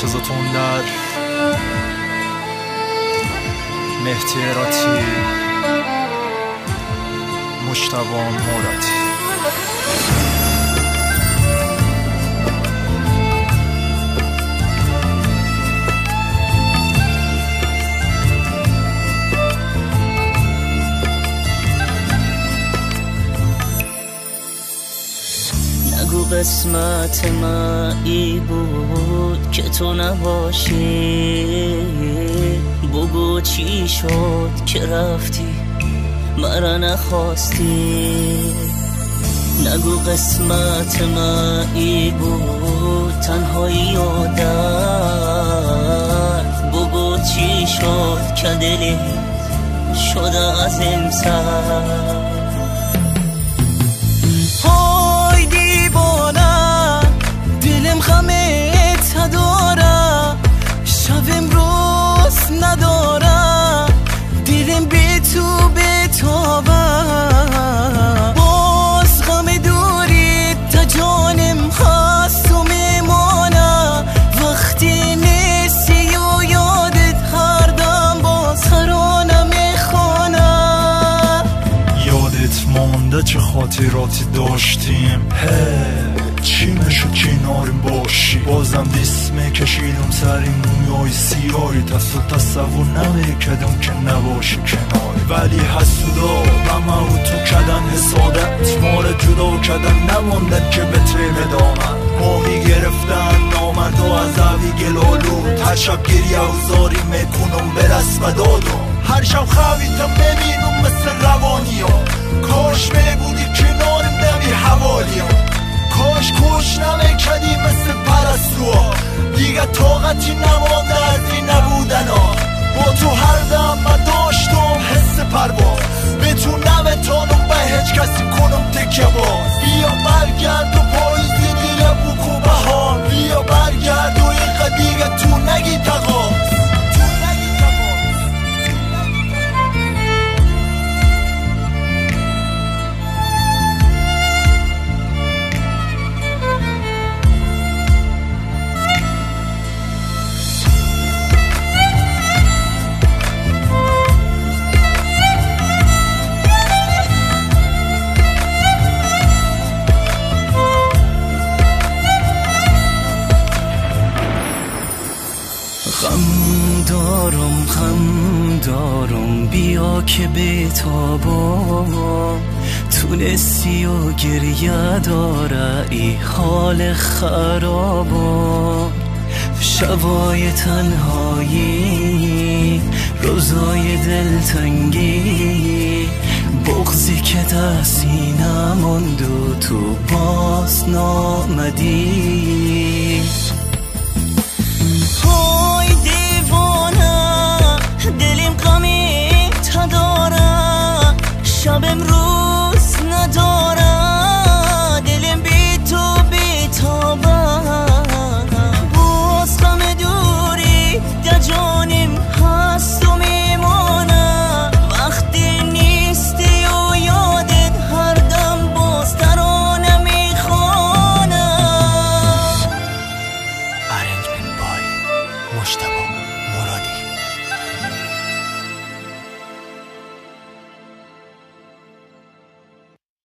sözatun در مهدی هراتی، مجتبی موراتی. نگو قسمت مایی بود که تو نباشی، بگو چی شد که رفتی مرا نخواستی. نگو قسمت مایی بود تنهایی و درد، بگو چی شد که دلی شده از این سر. غمت ندارم، شب امروز ندارم، دلم به تو بتابم. باز غم دوری تا جانم هست و میمانم، وقتی نیستی و یادت هر دم باز ترانه میخوانم. یادت مانده چه خاطراتی داشتیم، چی میشه کناریم باشی. بازم دست میکشیدم سر مویای سیاهی، تصور نمیکردم که نباشی کناری. ولی حسودا غمه و تو کردن حسادت، ما را جدا کردن نماندن که به تیل دامن. ما میگرفتن نامرد و از عوی گلالود، هر شب گریه و زاری میکنم برس و دادم. هر شب خوابیدم ببینم مثل روانی ها، کاش میبودی کنارم نمی حوالی ها. کاش نمیکردی مثل پرستوها، دیگه طاقتی نمانده از این نبودن ها. با تو هر دم من داشتم حس پرواز، به تو نمیتونم به هیچ کسی کنم تکیه باز. بیا برگرد و پاییزی دیگه بکو بهار، بیا برگرد و اینقدر دیگه تو نگی تقاض. غم دارم بیا که بتابم، تونستی و گریه داره ای حال خرابم. شبای تنهایی، روزای دلتنگی، بغضی که در سینه ماند و تو باز نامدی. دلیم غمت ندارم، شب امروز ندارم، دلیم بی تو بیتابم. باز غم دوری در جانم هست و میمانم، وقتی نیستی و یادت هر دم باز ترانه میخوانم. Arrangement by مجتبی موراتی.